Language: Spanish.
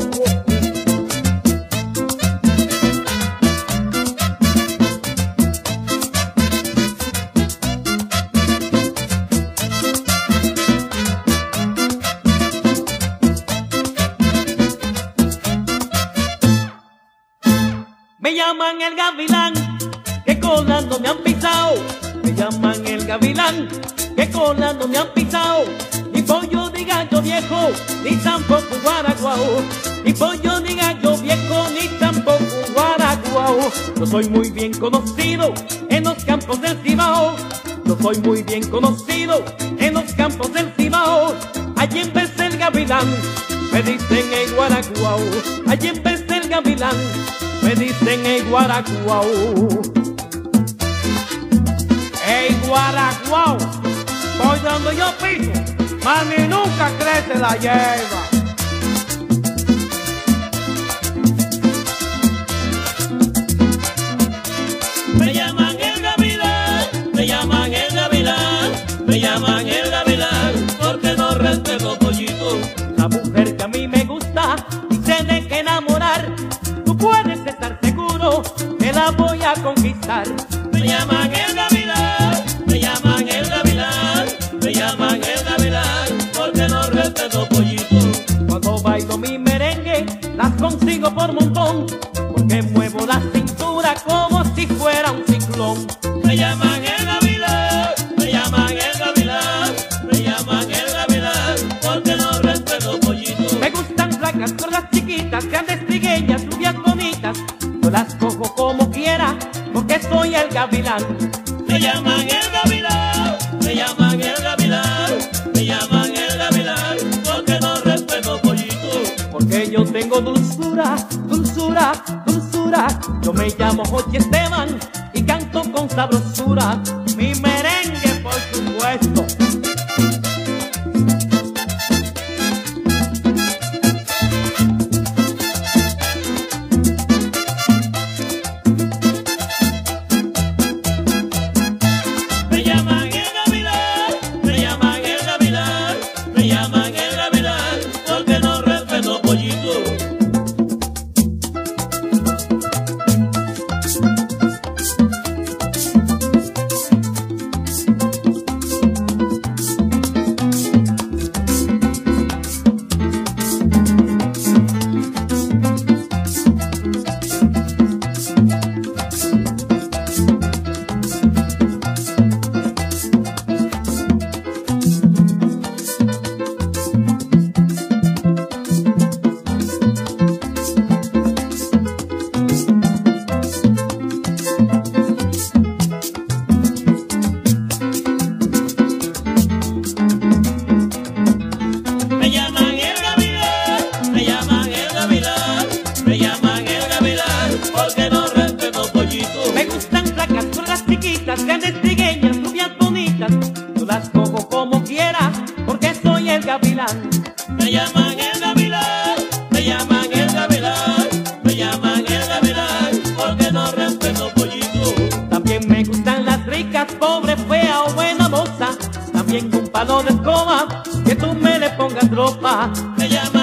Me llaman el gavilán, que colando me han pisado. Me llaman el gavilán, que colando me han pisado. Ni pollo ni gallo viejo, ni tampoco guaraguao. Ni pollo ni gallo viejo, ni tampoco guaraguao. Yo soy muy bien conocido en los campos del Cibao. Yo soy muy bien conocido en los campos del Cibao. Allí empecé el gavilán, me dicen el guaraguao. Allí empecé el gavilán, me dicen el guaraguao. El guaraguao, voy donde yo piso, mami, nunca crece la hierba. Me llaman el gavilán, me llaman el gavilán, me llaman el gavilán, porque no respeto pollito. La mujer que a mí me gusta y se deja enamorar, tú puedes estar seguro que la voy a conquistar. Me llaman el gavilán, me llaman el gavilán, me llaman el gavilán, porque no respeto pollito. Cuando bailo mi merengue, las consigo por montón, porque muevo la cintura como si fuera un ciclón. Me llaman el gavilán, me llaman el gavilán, me llaman el gavilán, porque no respeto pollito. Me gustan flacas, gordas, chiquitas, grandes, trigueñas, rubias, bonitas. Yo las cojo como quiera, porque soy el gavilán. Me llaman el gavilán, me llaman el gavilán, me llaman el gavilán, porque no respeto pollito. Porque yo tengo dulzura, dulzura, dulzura. Yo me llamo Jochi Esteban y canto con sabrosura. Mi merengue, por supuesto. Me llaman el gavilán, me llaman el gavilán, me llaman el gavilán, porque no respeto pollito. Me llaman el gavilán, me llaman el gavilán, me llaman el gavilán, porque no respeto pollito. Me gustan flacas, gordas, chiquitas, grandes, trigueñas, rubias, bonitas. Yo las cojo como quiera, porque soy el gavilán. Me llaman el gavilán, me llaman el gavilán, me llaman el gavilán, porque no respeto pollito. También me gustan las ricas, pobre, fea o buena moza. También un palo de escoba, que tú me le pongas ropa. Me llaman